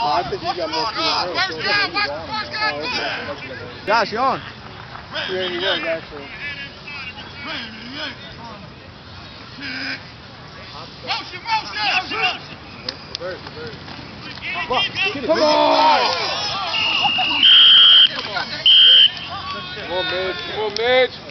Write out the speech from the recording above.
I think you got more Josh, you on? Yeah, he was actually. Motion! Come on! Come on, Mitch.